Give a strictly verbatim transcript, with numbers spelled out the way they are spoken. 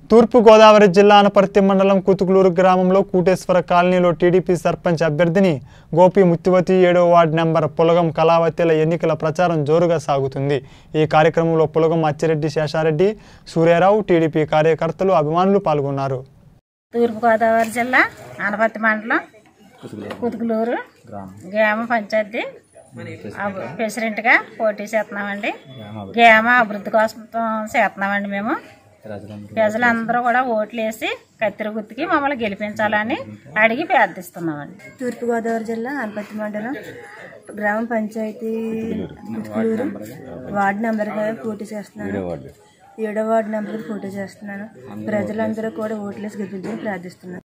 తూర్పు గోదావరి జిల్లా అనపర్తి మండలం కుతుకులూరు గ్రామంలో కూటేశ్వర కాలనీలో టీడీపీ సర్పంచ్ అభ్యర్థిని గోపి ముత్తివతి ఏడవ వార్డు నెంబర్ పులగం కళావతిల ఎన్నికల ప్రచారం జోరుగా సాగుతుంది। ఈ కార్యక్రమంలో పులగం అచ్చిరెడ్డి శేషారెడ్డి సూర్యారావు టీడీపీ కార్యకర్తలు అభిమానులు పాల్గొన్నారు। తూర్పు గోదావరి జిల్లా అనపర్తి మండలం కుతుకులూరు గ్రామ పంచాయతీ ప్రెసిడెంట్ గా పోటీ చేస్తున్నామండి। గ్రామ అభివృద్ధి కోసం చేస్తున్నామండి। మేము ప్రజలందరూ కూడా ఓట్లు వేసి కత్తిరి గుర్తుకి మమ్మల్ని గెలిపించాలని అడిగి ప్రార్థిస్తున్నామండి। తూర్పు గోదావరి జిల్లా అనపర్తి మండలం గ్రామ పంచాయతీ కుతుకులూరు వార్డు నెంబర్గా పోటీ చేస్తున్నాను। ఏడో వార్డు నెంబర్ పోటీ చేస్తున్నాను। ప్రజలందరూ కూడా ఓట్లు వేసి గెలిపించాలని ప్రార్థిస్తున్నాను।